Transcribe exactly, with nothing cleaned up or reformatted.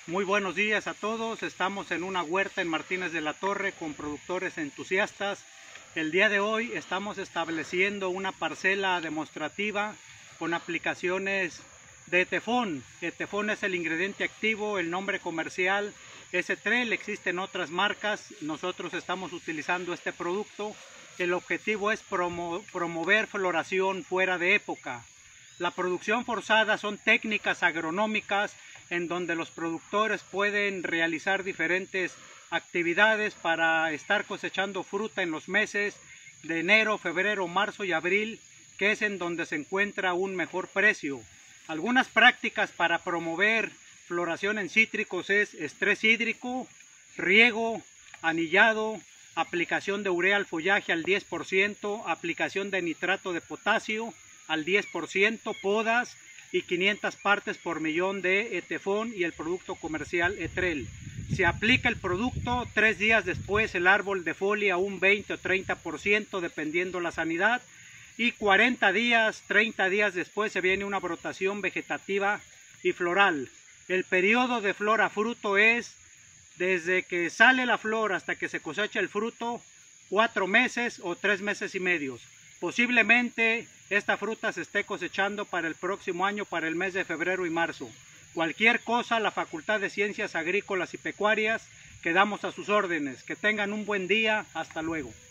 Muy buenos días a todos. Estamos en una huerta en Martínez de la Torre con productores entusiastas. El día de hoy estamos estableciendo una parcela demostrativa con aplicaciones de Etefón. Etefón es el ingrediente activo, el nombre comercial es Etrel, existen otras marcas. Nosotros estamos utilizando este producto. El objetivo es promo promover floración fuera de época. La producción forzada son técnicas agronómicas en donde los productores pueden realizar diferentes actividades para estar cosechando fruta en los meses de enero, febrero, marzo y abril, que es en donde se encuentra un mejor precio. Algunas prácticas para promover floración en cítricos es estrés hídrico, riego, anillado, aplicación de urea al follaje al diez por ciento, aplicación de nitrato de potasio al diez por ciento, podas y quinientas partes por millón de Etefón y el producto comercial Etrel. Se aplica el producto, tres días después el árbol defolia un veinte o treinta por ciento dependiendo la sanidad, y cuarenta días, treinta días después se viene una brotación vegetativa y floral. El periodo de flor a fruto es desde que sale la flor hasta que se cosecha el fruto, cuatro meses o tres meses y medios. Posiblemente esta fruta se esté cosechando para el próximo año, para el mes de febrero y marzo. Cualquier cosa, la Facultad de Ciencias Agrícolas y Pecuarias, quedamos a sus órdenes. Que tengan un buen día. Hasta luego.